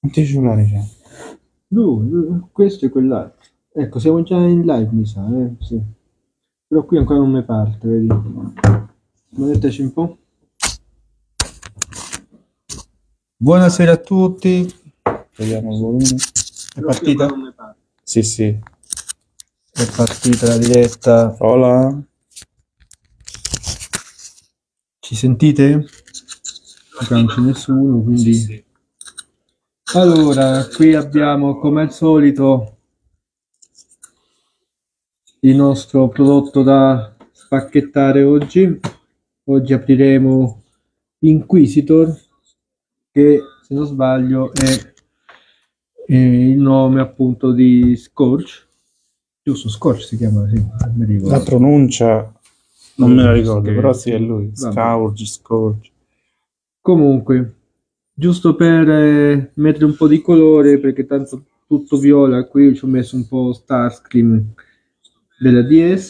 Quanti cellulari c'è? Questo e quell'altro. Ecco, siamo già in live, mi sa, sì. Però qui ancora non mi parte, vedi. Manettaci un po'. Buonasera a tutti. Vediamo il volume. È Però qui ancora partita? non mi parte. Sì, sì. È partita la diretta. Hola. Ci sentite? Qua non c'è nessuno, quindi... Allora, qui abbiamo come al solito il nostro prodotto da spacchettare oggi. Oggi apriremo Inquisitor, che se non sbaglio è il nome appunto di Scorch. Giusto, Scorch si chiama, sì, non mi La ricordo. pronuncia non me la ricordo, però sì, è Sì, lui. vabbè. Scourge, Scourge. Comunque, giusto per mettere un po' di colore, perché tanto tutto viola, qui ci ho messo un po' Starscream della DS.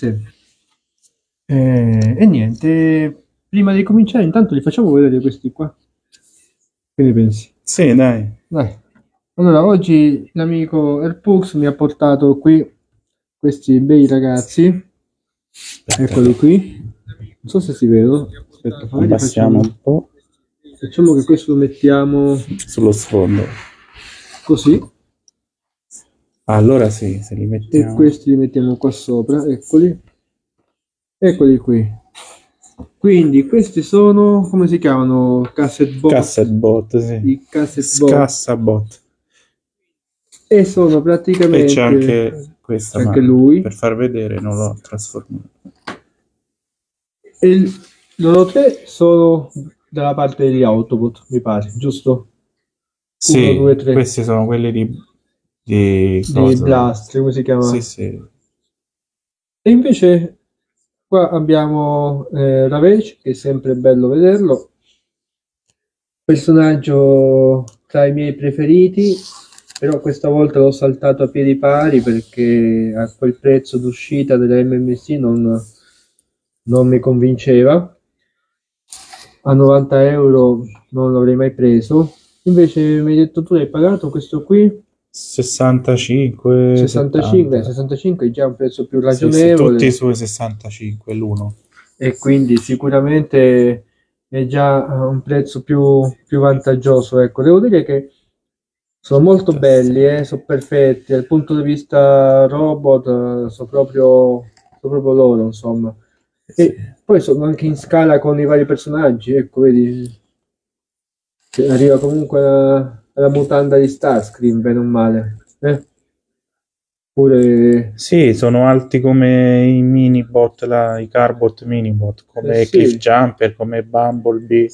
E niente, prima di cominciare intanto li facciamo vedere questi qua. Che ne pensi? Sì, dai. Dai. Allora, oggi l'amico Airpux mi ha portato qui questi bei ragazzi. Eccoli qui. Non so se si vedono. Aspetta, magari Abbassiamo un po' facciamo che questo lo mettiamo sullo sfondo. così Allora sì, se li e mettiamo. questi li mettiamo qua sopra. Eccoli. Eccoli qui. Quindi questi sono, come si chiamano? Cassette bot. Cassette bot, sì. I cassette bot. Scassabot. E sono E praticamente... c'è anche questa, c'è ma anche lui. per far vedere non l'ho trasformato. E loro tre sono dalla parte degli Autobot, mi pare, giusto? Sì, 1, 2, 3 questi sono quelli di di cosa? Blast, come si chiama? Sì, sì. E invece qua abbiamo Ravage, che è sempre bello vederlo, personaggio tra i miei preferiti, però questa volta l'ho saltato a piedi pari perché a quel prezzo d'uscita della MMC non mi convinceva. A 90 euro non l'avrei mai preso. Invece mi hai detto tu l'hai pagato questo qui? 65, 65, 70. 65 è già un prezzo più Sì, sì, ragionevole tutti sui 65 l'uno. e quindi sicuramente è già un prezzo più vantaggioso. Ecco, devo dire che sono molto belli, sono perfetti dal punto di vista robot, sono proprio loro, insomma. Sì. E poi sono anche in scala con i vari personaggi, ecco, vedi, che arriva comunque alla mutanda di Starscream, bene o male. Pure... Sì, sono alti come i minibot, i Carbot minibot, come sì, Cliff Jumper, come Bumblebee.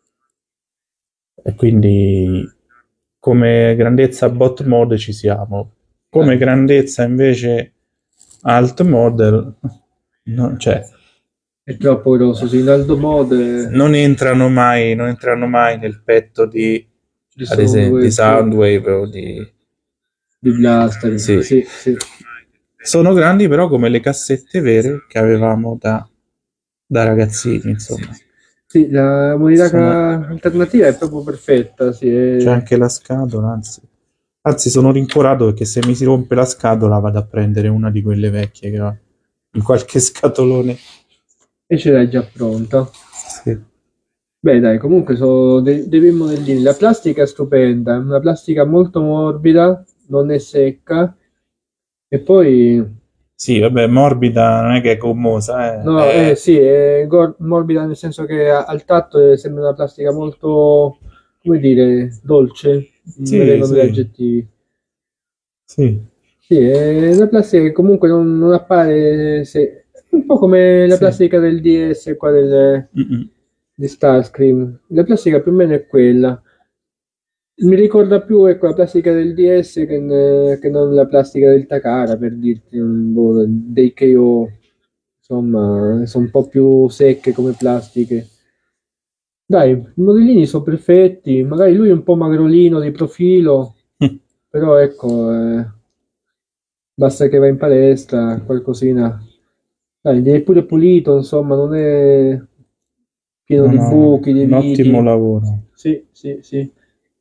E quindi come grandezza bot mode ci siamo. Come grandezza invece alt model non c'è. è troppo grosso, sì, in alto mode Non entrano mai nel petto di, di ad esempio, di Soundwave, Soundwave o di... di Blaster, Sì. sì, sì. Sono grandi però come le cassette vere che avevamo da ragazzini, insomma. Sì, la modalità Sono... alternativa è proprio perfetta, sì, C'è anche la scatola, anzi sono rincuorato perché se mi si rompe la scatola vado a prendere una di quelle vecchie che ho in qualche scatolone. e ce l'hai già pronta. Sì. Beh, dai, comunque sono dei bei modellini. La plastica è stupenda, è una plastica molto morbida, non è secca. E poi, Sì, vabbè, morbida non è che è gommosa, no, sì, è morbida nel senso che al tatto sembra una plastica molto, come dire, dolce, non mi sì, vengono gli sì, aggettivi. sì, Sì, è una plastica che comunque non appare, un po' come la sì. plastica del DS qua Mm-mm. di Starscream. La plastica più o meno è quella. Mi ricorda più, ecco, la plastica del DS che non la plastica del Takara, per dirti, boh, dei KO. Insomma, sono un po' più secche come plastiche. Dai, i modellini sono perfetti, magari lui è un po' magrolino di profilo, però ecco, basta che va in palestra, qualcosina. Dai, è pure pulito, insomma, non è pieno No, di no, buchi, di un ottimo viti. lavoro. Sì, sì, sì.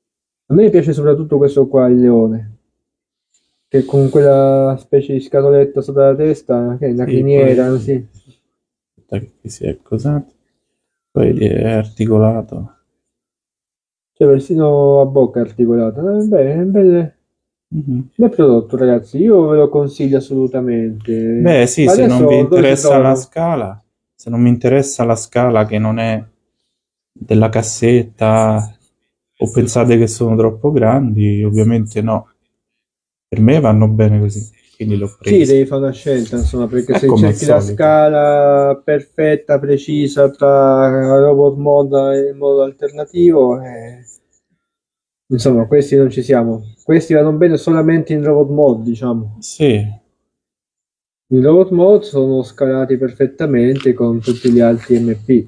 A me piace soprattutto questo qua, il leone, che con quella specie di scatoletta sopra la testa, che è una Sì, criniera, poi sì. aspetta che qui si è cosato, poi è articolato. Cioè persino a bocca è articolata. Beh, è un Mhm. bel prodotto, ragazzi, io ve lo consiglio assolutamente. Beh, sì, Ma se non vi adesso dove si interessa la trovano? scala, se non mi interessa la scala che non è della cassetta, o pensate che sono troppo grandi, ovviamente no. Per me vanno bene così, quindi l'ho Sì, presi. devi fare una scelta, insomma, perché È se come al cerchi la solito. scala perfetta, precisa tra robot mode e modo alternativo, insomma, questi non ci siamo. Questi vanno bene solamente in robot mode, diciamo. Sì, In robot mode sono scalati perfettamente con tutti gli altri MP.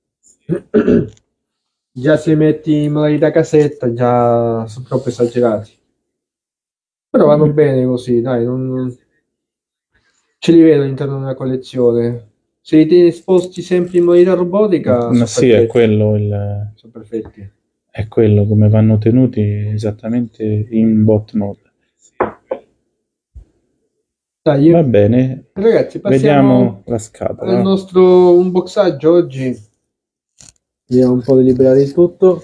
Già se li metti in modalità casetta, già sono troppo esagerati. Però vanno bene così, dai, ce li vedo all'interno della collezione. Se li tieni esposti sempre in modalità robotica, ma sono sì, è perfetti. quello, Sono perfetti. è quello come vanno tenuti esattamente in bot mode. Va Dai, bene, ragazzi, passiamo vediamo la al scatola. nostro unboxaggio oggi. Vediamo un po' di liberare il tutto.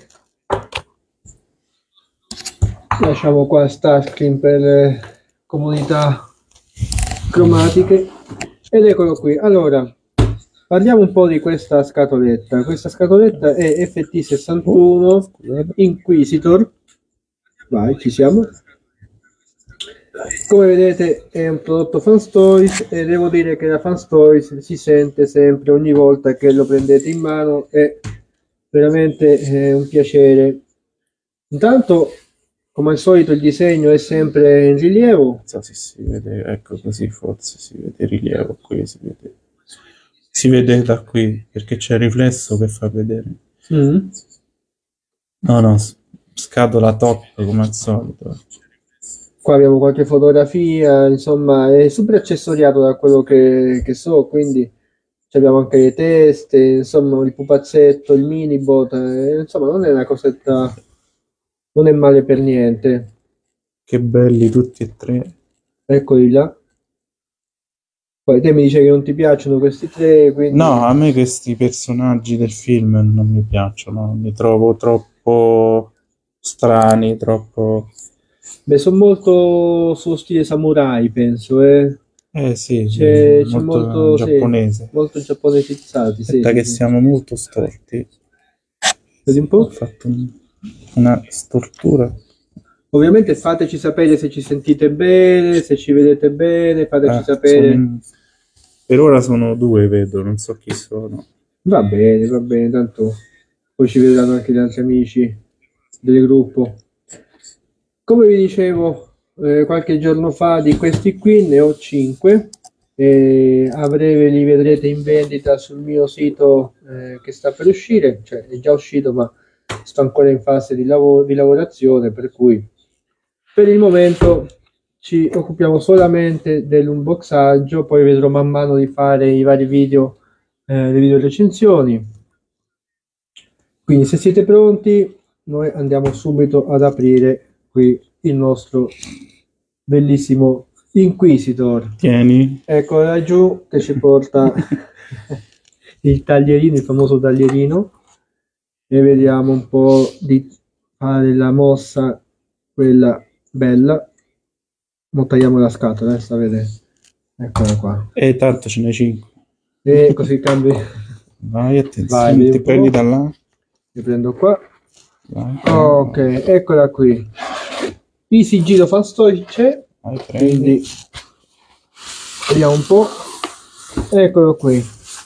Lasciamo qua Starscream per le comunità cromatiche. Ed eccolo qui. Allora, parliamo un po' di questa scatoletta. Questa scatoletta è FT61 Scusate. Inquisitor. Vai, ci siamo. Come vedete è un prodotto Fans Toys e devo dire che la Fans Toys si sente sempre ogni volta che lo prendete in mano, è veramente un piacere. Intanto, come al solito, il disegno è sempre in rilievo. Non so se si vede, ecco così forse si vede il rilievo qui, si vede da qui perché c'è il riflesso che fa vedere. Mm. No, no, scatola top come al solito. Qua abbiamo qualche fotografia, insomma, è super accessoriato da quello che so, quindi abbiamo anche le teste, insomma, il pupazzetto, il minibot, insomma, non è una cosetta, non è male per niente. Che belli tutti e tre. Eccoli là. Poi te mi dici che non ti piacciono questi tre, quindi No, a me questi personaggi del film non mi piacciono, li trovo troppo strani, troppo... beh, sono molto sullo stile samurai, penso, eh. Sì, C'è molto molto, sì, giapponese. molto giapponesizzati, sì, Aspetta sì, che sì. siamo molto storti. Vedi un Ho po'? fatto una stortura. Ovviamente fateci sapere se ci sentite bene, se ci vedete bene, fateci sapere. Per ora sono due, vedo, non so chi sono. Va bene, tanto poi ci vedranno anche gli altri amici del gruppo. Come vi dicevo qualche giorno fa, di questi qui ne ho 5 e a breve li vedrete in vendita sul mio sito che sta per uscire, cioè è già uscito ma sto ancora in fase di lavorazione, per cui per il momento ci occupiamo solamente dell'unboxaggio, poi vedrò man mano di fare i vari video, le video recensioni. Quindi se siete pronti, noi andiamo subito ad aprire qui il nostro bellissimo Inquisitor. Tieni. Ecco laggiù che ci porta il taglierino, il famoso taglierino, e vediamo un po' di fare la mossa, quella bella. Non tagliamo la scatola, sta a vedere. Eccola qua. E tanto ce n'è 5. E così cambi. Vai, Vai, attenzione, vedi ti un prendi po'. da là. Li prendo qua. Vai, Ok, eccola qui. Il sigillo Fanstoy c'è, vai, prendi. quindi vediamo un po'. Eccolo qui.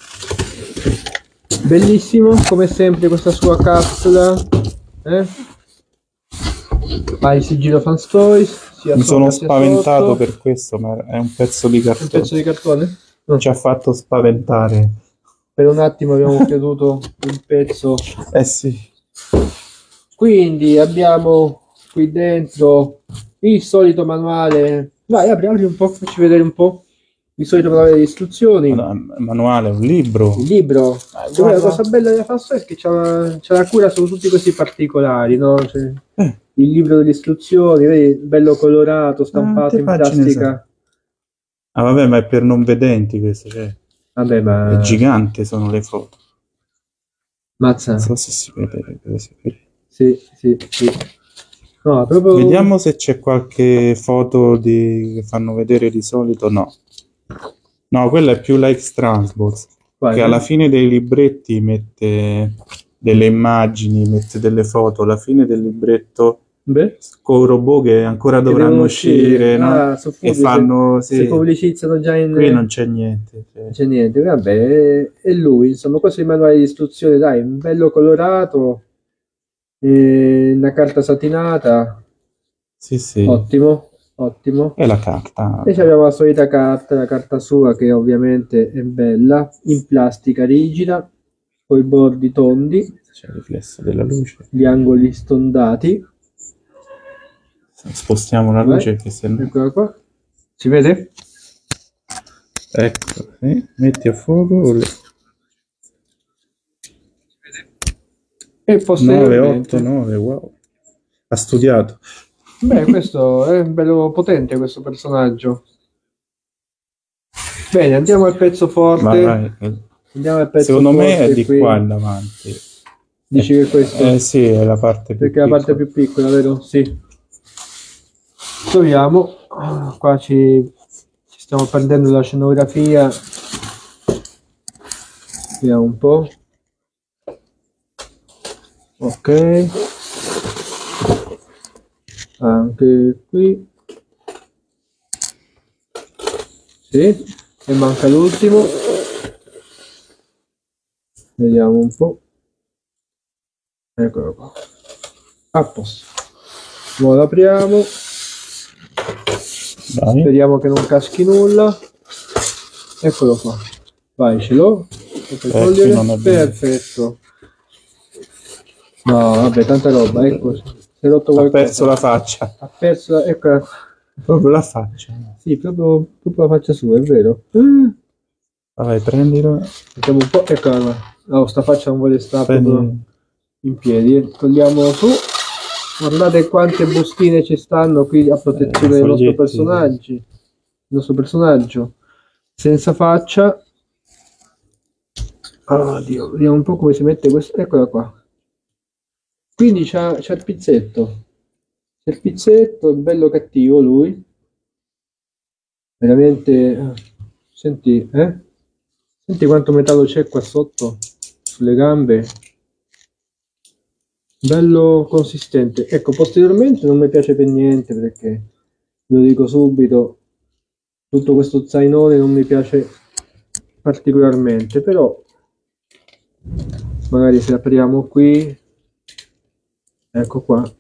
Bellissimo, come sempre questa sua capsula. Ha il sigillo Fanstoys. Mi sono spaventato per questo, ma è un pezzo di Un cartone. pezzo di cartone? Ci ha fatto spaventare. Per un attimo abbiamo creduto il pezzo. Eh sì. Quindi abbiamo qui dentro il solito manuale. Vai, apri un po', facci vedere un po'. Di solito manuale di istruzioni. Manuale, un libro. Il libro. La cosa bella della FASO è che c'è la cura su tutti questi particolari, no? Cioè, il libro delle istruzioni, vedi, bello colorato, stampato in plastica. Ah vabbè, ma è per non vedenti questo, cioè. Vabbè, ma... È gigante sono le foto. Mazza. Non so se si vede. Sì. No, proprio... Vediamo se c'è qualche foto che fanno vedere di solito. No, quella è più like Transbox, che alla fine dei libretti mette delle immagini, mette delle foto. Alla fine del libretto con robot che ancora dovranno uscire, no? E fanno... Si pubblicizzano già in... Qui non c'è niente. Non c'è niente, vabbè. E lui, insomma, questo è il manuale di istruzione, dai, bello colorato, una carta satinata. Sì. Ottimo. E la carta. E abbiamo la solita carta, la carta sua che ovviamente è bella, in plastica rigida, con i bordi tondi. C'è il riflesso della luce. Gli angoli stondati. Spostiamo la luce che sembra... Eccola qua. Si vede? Ecco, sì. Metti a fuoco. E posteriormente... 9, 8, 9, wow. Ha studiato. Beh, questo è bello potente, questo personaggio. Bene, andiamo al pezzo forte. Vai. Andiamo al pezzo Secondo forte, me è di qua in davanti. Dici che questo? Sì, è la parte più piccola. Perché è la parte più piccola, vero? Sì. Troviamo. Qua ci stiamo perdendo la scenografia. Vediamo un po'. Ok. Anche qui. Sì. E manca l'ultimo. Vediamo un po'. Eccolo qua. A posto. Ora lo apriamo. Vai. Speriamo che non caschi nulla. Eccolo qua. Vai, ce l'ho. Perfetto. No, vabbè, tanta roba. Ecco. Si è rotto qualcosa. Ha perso la faccia. Ha perso, ecco. Proprio la faccia. Sì, proprio la faccia sua, è vero. Vai, prendilo. Vediamo un po'. Eccola qua. No, sta faccia non vuole stare proprio in piedi. Togliamo su. Guardate quante bustine ci stanno qui a protezione del nostro personaggio. Il nostro personaggio senza faccia. Oddio, vediamo un po' come si mette questo. Eccola qua. Quindi c'ha il pizzetto. C'è il pizzetto, è bello cattivo lui. Veramente. Senti, Senti quanto metallo c'è qua sotto, sulle gambe. Bello consistente. Ecco, posteriormente non mi piace per niente, perché ve lo dico subito, tutto questo zainone non mi piace particolarmente, però magari se apriamo qui, ecco qua,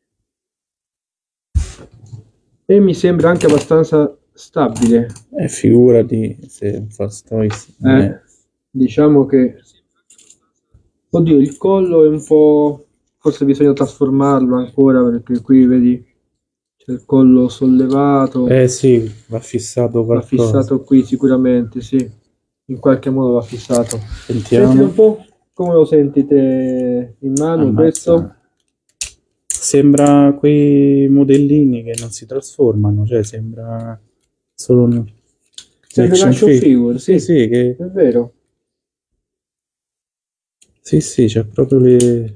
e mi sembra anche abbastanza stabile. Figurati se fa stoici. Diciamo che, oddio, il collo è un po', forse bisogna trasformarlo ancora, perché qui vedi c'è il collo sollevato. Sì, va fissato qualcosa. Va fissato qui sicuramente, sì, in qualche modo va fissato. Sentiamo. Senti un po' come lo sentite in mano. Questo sembra quei modellini che non si trasformano, cioè sembra solo un action figure. Sì, che... è vero. Sì, c'è proprio le...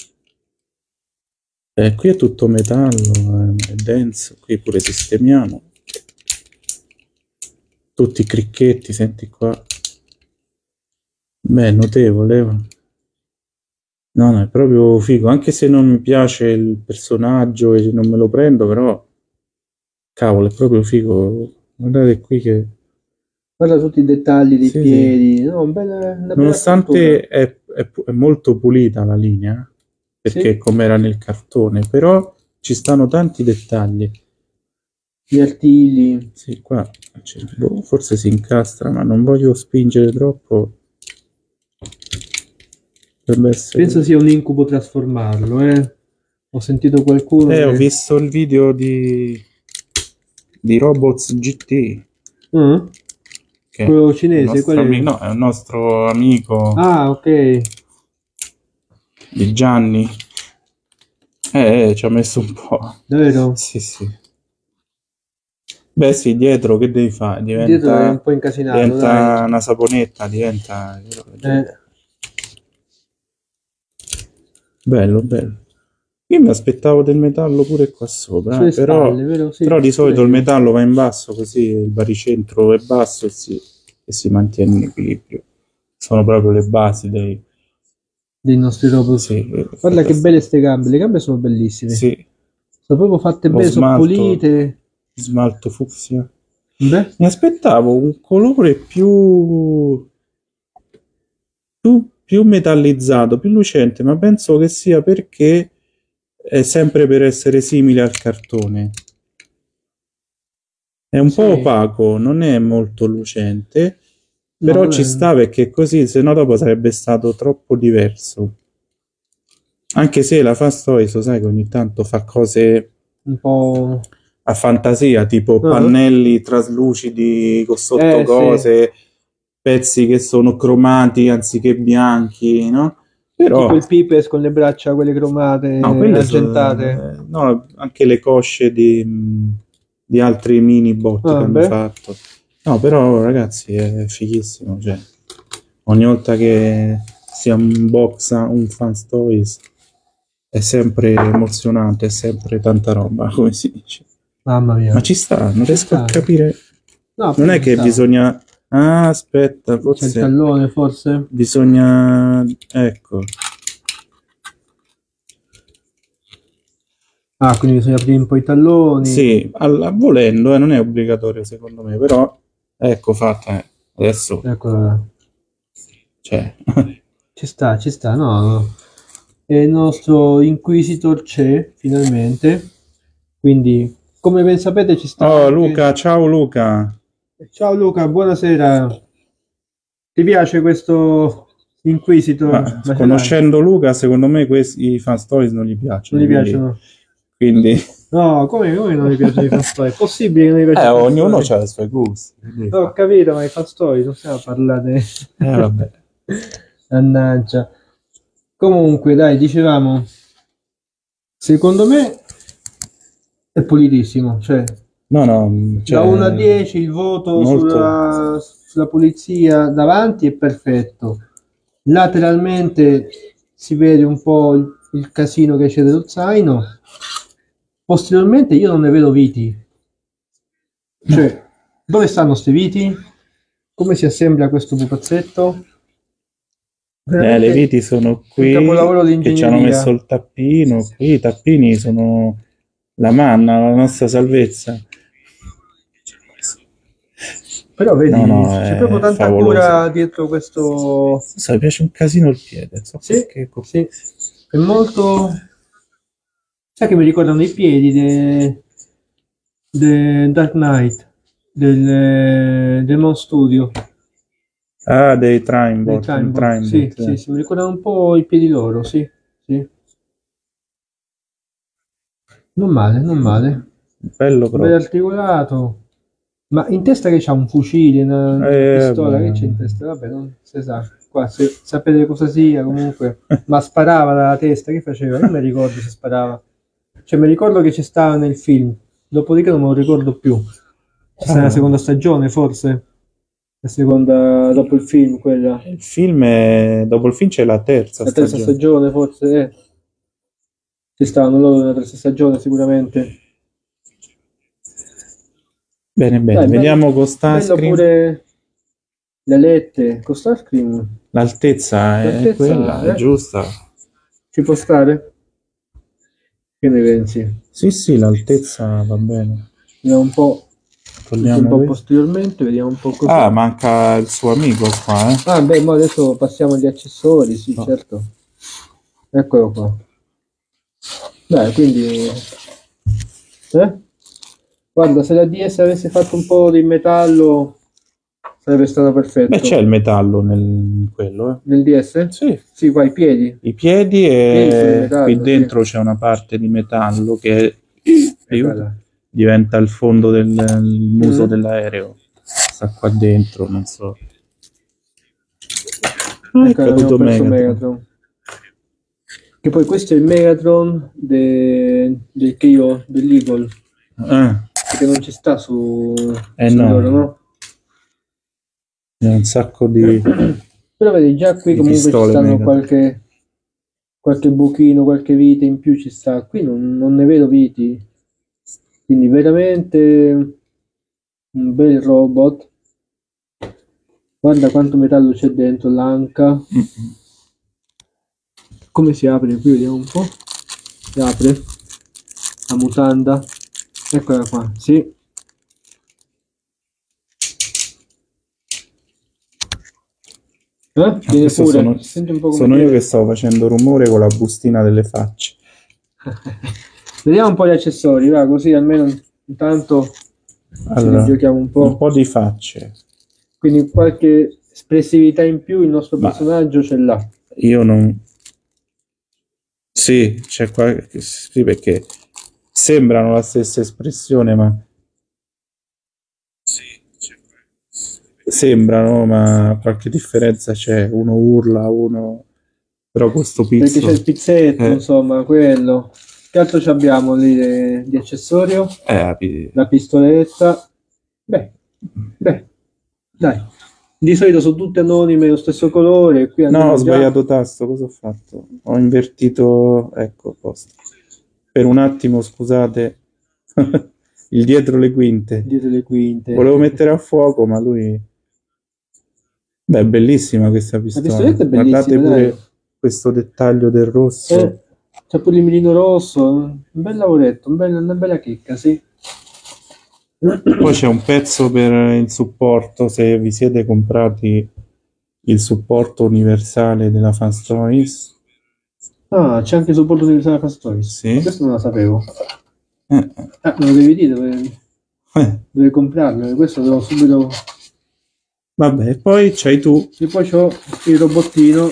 qui è tutto metallo, è denso, qui pure sistemiamo. Tutti i cricchetti, senti qua. Beh, notevole. No, è proprio figo, anche se non mi piace il personaggio e non me lo prendo, però cavolo, è proprio figo. Guardate qui che... Guarda tutti i dettagli dei piedi. Sì. No, nonostante è molto pulita la linea, perché come era nel cartone, però ci stanno tanti dettagli. Gli artigli. Sì, qua forse si incastra, ma non voglio spingere troppo. Penso sia un incubo trasformarlo, Ho sentito qualcuno ho visto il video di Robots GT. perché Quello il cinese, nostro qual è? amico, no, è un nostro amico Ah, ok. di Gianni. Ci ha messo un po'. Davvero? Sì, sì. Beh, sì, dietro che devi fare? Dietro è un po' incasinato, dai. Diventa una saponetta, diventa... Eh, Bello, bello. Io mi aspettavo del metallo pure qua sopra, sulle però, spalle, vero? Sì, però di solito pure il io. metallo va in basso, così il baricentro è basso e si mantiene in equilibrio. Sono proprio le basi Dei nostri robot. Sì, Guarda che belle ste gambe, le gambe sono bellissime. sì, Sono proprio fatte lo bene, sono pulite. smalto fucsia. Beh, Mi aspettavo un colore più metallizzato, più lucente, ma penso che sia perché è sempre per essere simile al cartone. È un po' sì. opaco, non è molto lucente, No, però non ci è sta perché così, se no dopo sarebbe stato troppo diverso. Anche se la Fast Toys, lo sai che ogni tanto fa cose un po'... a fantasia, tipo Ah, pannelli traslucidi con sotto sì. cose, pezzi che sono cromati anziché bianchi, no? Tipo Però, il Pipes con le braccia, quelle cromate, no, quelle argentate. sono, no, anche le cosce di altri mini bot che Ah, hanno beh. fatto. No, però ragazzi è fighissimo, cioè, ogni volta che si unboxa un Fans Toys è sempre emozionante, è sempre tanta roba, come si dice. Mamma mia. Ma ci sta, non Ci riesco a sta. capire. No, Non però è ci che sta. bisogna... Ah, aspetta, C'è il forse tallone, forse? bisogna... Ecco. Ah, quindi bisogna aprire un po' i talloni. Sì, volendo, non è obbligatorio secondo me, però ecco fatta. Adesso, Eccola. cioè... Ci sta, no? E il nostro Inquisitor c'è, finalmente. Quindi, come ben sapete, ci sta Oh, anche... Luca, ciao Luca. Ciao Luca, buonasera. Ti piace questo Inquisitor? Ma Ma ce l'hai? conoscendo Luca, secondo me questi fan stories non gli piacciono, Non gli piacciono? quindi... No, come non gli piacciono i fast toy? È possibile che non gli piacciono i fast ognuno toy? ha i suoi gusti. Quindi Ho capito, ma i fast toy non stiamo a parlare. vabbè. Mannaggia. Comunque, dai, dicevamo, secondo me è pulitissimo, cioè No, no, da 1 a cioè, 10 il voto molto... sulla pulizia davanti è perfetto. Lateralmente si vede un po' il casino che c'è dello zaino. Posteriormente io non ne vedo viti. Cioè, dove stanno ste viti? Come si assembla questo pupazzetto? le Veramente viti sono un qui, capolavoro di che ci hanno messo ingegneria. il tappino. Qui i tappini sono la manna, la nostra salvezza. Però No, vedi, no, c'è proprio è tanta favoloso. cura dietro questo. So, mi piace un casino il piede, non so Sì, perché. sì, è molto. Sai che mi ricordano i piedi Dark Knight, del Mon Studio, Ah, dei dei Timebot, Timebot. Sì, sì, sì, mi ricordano un po' i piedi loro, sì, sì. Non male, non male. bello Ben proprio. articolato. Ma in testa che c'ha un fucile, una pistola, che c'è in Vabbè. testa? Vabbè, non si sa. Qua, se sapete cosa sia, comunque. Ma sparava dalla testa, che faceva? Non mi ricordo se sparava. Cioè, mi ricordo che ci stava nel film. Dopodiché non me lo ricordo più. C'è stata la seconda stagione, forse? La seconda, dopo il film, quella. Il film dopo il film c'è la terza La terza stagione. stagione, forse, Ci stavano loro nella terza stagione, sicuramente. Bene, bene, Dai, vediamo con bello Starscream. pure le alette con Starscream. L'altezza è quella, è L'altezza, giusta. ci può stare? Che ne pensi? Sì, sì, l'altezza va bene. Vediamo un po', un Togliamo po' questo. posteriormente, vediamo un po' così. Ah, manca il suo amico qua, Ah, beh, ma adesso passiamo agli accessori, sì, No. certo. Eccolo qua. Beh, quindi... Guarda, se la DS avesse fatto un po' di metallo, sarebbe stato perfetto. Beh, c'è il metallo nel quello, Nel DS? Sì. Sì, qua i piedi. I piedi Piedi sono di e metallo, qui dentro c'è una parte di metallo che aiuta, Eccola. diventa il fondo del muso Mhm. dell'aereo. sta qua dentro, non so. Ah, è Ecco, abbiamo caduto perso Megatron. Megatron. Che poi questo è il Megatron del KO, dell'Eagle, che non ci sta su No, loro, no? c'è un sacco di Però vedi, già qui Di comunque ci pistole stanno Megatron. qualche buchino, qualche vite in più ci sta. Qui non ne vedo viti. Quindi veramente un bel robot. Guarda quanto metallo c'è dentro l'anca. Come si apre? Qui vediamo un po'. Si apre la mutanda. Eccola qua, sì. Viene Questo pure. Senti un po' come sono io viene. che stavo facendo rumore con la bustina delle facce. Vediamo un po' gli accessori, va, così almeno intanto ce li giochiamo un po'. Un po' di facce. Quindi qualche espressività in più il nostro personaggio ce l'ha. Io non... Sì, c'è qualche... Sì, perché sembrano la stessa espressione, ma... Sembrano, ma qualche differenza c'è. Uno urla, uno... Però questo Perché pizzo... c'è il pizzetto, insomma, quello. Che altro ci abbiamo lì di accessorio? La pistoletta. Beh, dai. Di solito sono tutte anonime, lo stesso colore. Qui No, ho già... sbagliato tasto, cosa ho fatto? Ho invertito... Ecco, posto. Per un attimo, scusate, il dietro le quinte. Dietro le quinte. Volevo mettere a fuoco, ma lui... Beh, è bellissima questa pistola. La pistoletta è bellissima, Guardate pure dai. questo dettaglio del rosso. C'è pure il mirino rosso. Un bel lavoretto, una bella chicca, sì. Poi c'è un pezzo per il supporto, se vi siete comprati il supporto universale della Fast Toys. Ah, c'è anche il supporto universale Fast Toys. Sì. Questo non lo sapevo. Me lo devi dire dove comprarlo. Questo devo subito... Vabbè, poi c'hai tu. E poi c'ho il robottino.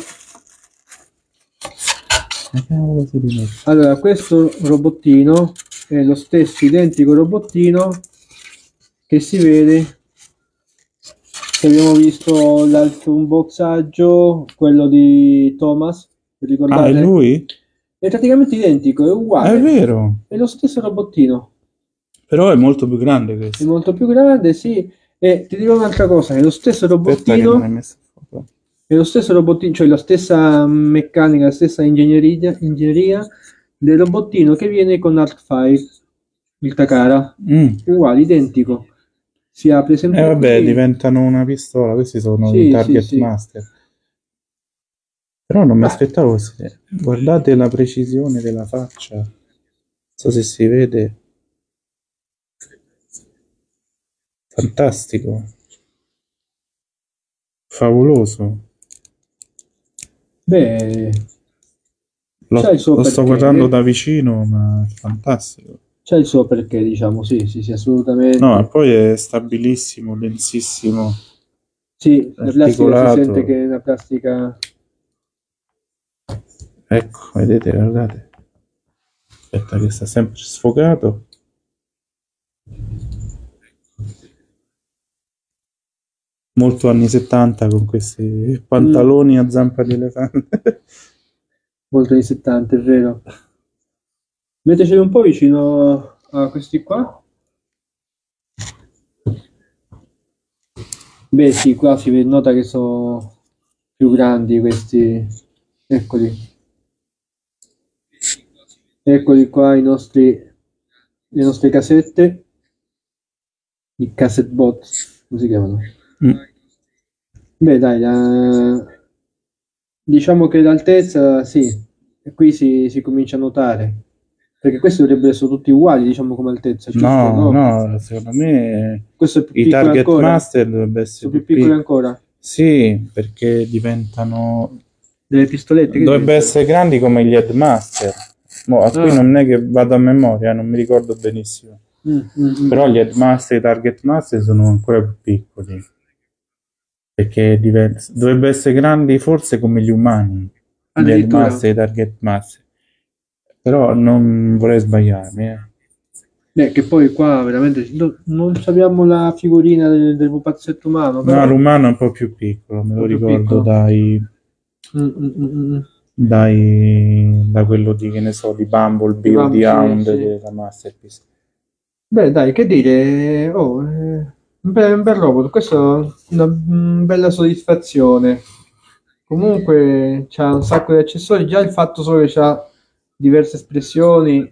Allora, questo robottino è lo stesso identico robottino che si vede che abbiamo visto l'altro unboxaggio, quello di Thomas, ricordate? Ah, è lui? È praticamente identico, è uguale. È vero. È lo stesso robottino. Però è molto più grande questo. È molto più grande, sì. E ti dirò un'altra cosa, è lo stesso robottino. È lo stesso robottino, cioè la stessa meccanica, la stessa ingegneria del robottino che viene con Arc 5, il Takara. Uguale, identico. Si apre sempre vabbè, diventano una pistola, questi sono i Target Master. Però non mi aspettavo così. Guardate la precisione della faccia. Non so se si vede. Fantastico. Favoloso. Beh, lo sto guardando da vicino, ma è fantastico. C'è il suo perché, diciamo, sì, assolutamente. No, e poi è stabilissimo, densissimo. Sì, la plastica si sente che è una plastica... Ecco, vedete, guardate. Aspetta che sta sempre sfocato. Molto anni 70 con questi pantaloni a zampa di elefante. Molto anni 70, è vero. Metteteli un po' vicino a questi qua. Beh sì, qua si nota che sono più grandi questi. Eccoli. Eccoli qua le nostre casette. I cassette box, come si chiamano? Beh dai, diciamo che l'altezza, sì, e qui si comincia a notare. Perché questi dovrebbero essere tutti uguali, diciamo, come altezza, giusto? No, secondo me questo è più i Target ancora. Master dovrebbe essere più piccoli ancora. Sì, perché diventano delle pistolette. Dovrebbe essere grandi come gli Headmaster. Qui non è che vado a memoria, non mi ricordo benissimo. Però gli Headmaster e i Target Master sono ancora più piccoli. Perché dovrebbe essere grandi forse come gli umani. Gli Headmaster e i Target Master. Però non vorrei sbagliarmi. Beh, che poi qua veramente non abbiamo la figurina del pupazzetto umano, No, però l'umano è un po' più piccolo, me è lo proprio ricordo piccolo. dai, Mm, mm, mm, mm. da quello di, che ne so, di Di Bumblebee o di Bam, sì, Hound sì. della Masterpiece. Beh, dai, che dire, oh, un bel robot, questa è una bella soddisfazione. Comunque c'ha un sacco di accessori, già il fatto solo che c'ha diverse espressioni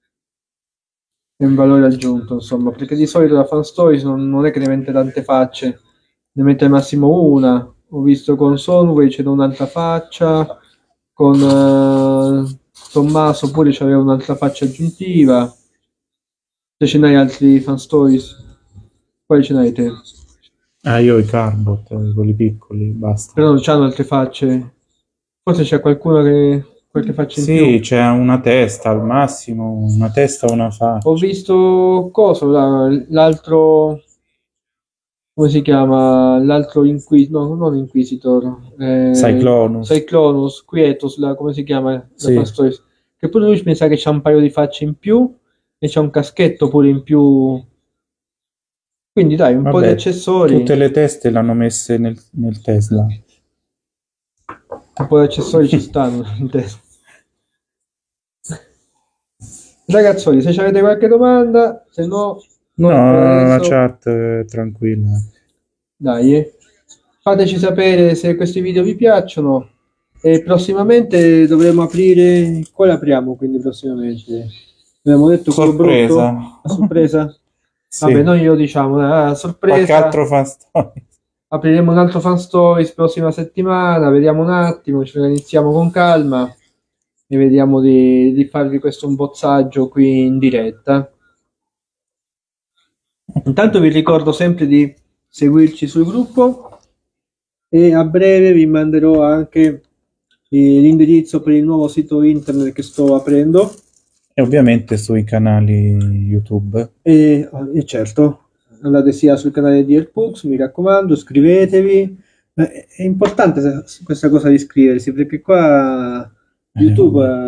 è un valore aggiunto, insomma, perché di solito la Fan Stories non è che ne mette tante facce, ne mette al massimo una. Ho visto con Sonway c'era un'altra faccia, con Tommaso pure c'aveva un'altra faccia aggiuntiva. Se ce n'hai altri Fan Stories, quali ce n'hai te? Ah, io ho i Carbot, quelli piccoli, basta. Però non c'hanno altre facce. Forse c'è qualcuno che qualche faccia in più. Sì, c'è una testa al massimo, una testa o una Ho faccia. visto coso, l'altro, come si chiama? L'altro Inquisitor, no, non Inquisitor, Cyclonus. Cyclonus, Quietus, come si chiama? La Fan Sì, Stories. Che pure lui mi sa che c'ha un paio di facce in più e c'ha un caschetto pure in più. Quindi dai, un po' di vabbè, tutte accessori. le teste l'hanno messe nel Tesla. Un po' di accessori ci stanno. Ragazzoli, se avete qualche domanda, se no, No, noi per la adesso, chat è tranquilla. dai, fateci sapere se questi video vi piacciono e prossimamente dovremo aprire, quale apriamo quindi prossimamente? Abbiamo detto quello Sorpresa. brutto? A sorpresa? Vabbè, Sì. noi lo diciamo, a Qualche sorpresa, altro fan story. apriremo un altro Fan Stories prossima settimana, vediamo un attimo, ci organizziamo con calma e vediamo di farvi questo un bozzaggio qui in diretta. Intanto vi ricordo sempre di seguirci sul gruppo e a breve vi manderò anche l'indirizzo per il nuovo sito internet che sto aprendo E ovviamente sui canali YouTube. e certo andate sia sul canale di Airpux, mi raccomando, iscrivetevi. È importante questa cosa di iscriversi perché qua YouTube Vabbè.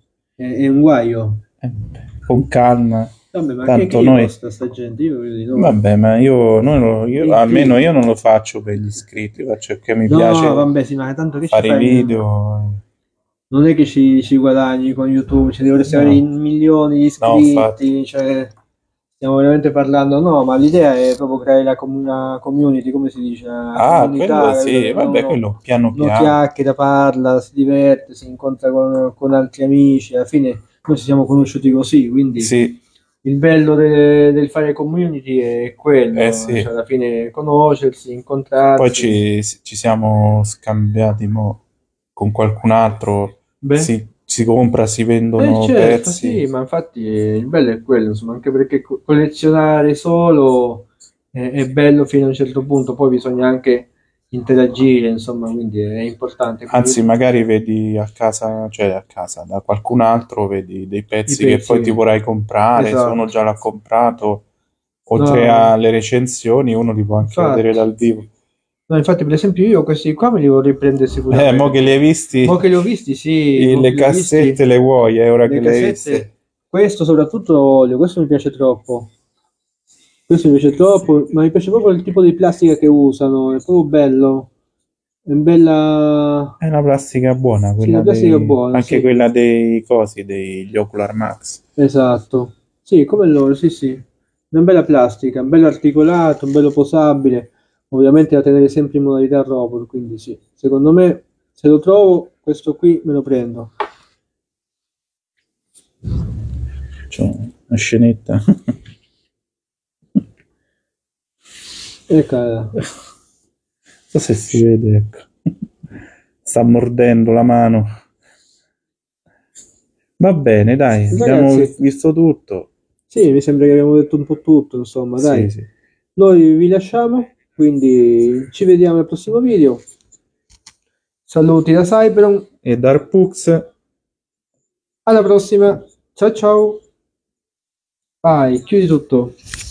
è un guaio. Con calma. Vabbè, ma che Tanto gli noi. costa sta gente? Io vedo di no. Vabbè, ma almeno io non lo faccio per gli iscritti, faccio perché mi No, piace vabbè, sì, ma tanto che ci fare i fai? video. Non è che ci guadagni con YouTube, cioè dovresti avere No, milioni di no, infatti. iscritti, cioè stiamo veramente parlando, no, ma l'idea è proprio creare la community, come si dice, la Ah, quello comunità, capito? sì, Che vabbè, quello piano uno piano. chiacchiera, parla, si diverte, si incontra con altri amici, alla fine noi ci siamo conosciuti così, quindi Sì, il bello del fare community è eh quello, sì. cioè alla fine conoscersi, Poi incontrarsi. ci siamo scambiati mo con qualcun altro, Beh. si compra, si vendono Certo, pezzi. sì, ma infatti il bello è quello, insomma, anche perché collezionare solo è bello fino a un certo punto, poi bisogna anche interagire, insomma, quindi è importante. Anzi, Quindi magari vedi a casa, cioè a casa, da qualcun altro, vedi dei i pezzi che pezzi, poi ti vorrai comprare, se uno esatto. già l'ha comprato, oltre No, alle recensioni, uno li può anche vedere infatti, dal vivo. no, infatti, per esempio, io questi qua me li vorrei prendere Mo che sicuramente. li hai visti, Mo che li ho visti, sì, mo che le li ho visti, cassette le vuoi, ora le che le hai viste. cassette, questo soprattutto lo voglio, questo mi piace troppo. Questo mi piace troppo, ma mi piace proprio il tipo di plastica che usano, è proprio bello. È bella. È una plastica buona, Sì, la plastica è buona, anche sì, quella dei cosi, degli Ocular Max. esatto. Sì, come loro, sì, sì. Una bella plastica, un bello articolato, un bello posabile, ovviamente da tenere sempre in modalità robot, quindi sì. Secondo me, se lo trovo, questo qui me lo prendo. Cioè, una scenetta. Eccola. Non so se si vede, ecco. Sta mordendo la mano. Va bene, dai, abbiamo Ragazzi, visto tutto. sì, mi sembra che abbiamo detto un po' tutto, insomma, Sì, dai. sì. Noi vi lasciamo, quindi ci vediamo al prossimo video. Saluti da Cyberon, E Darpux. alla prossima, ciao ciao, vai, chiudi tutto.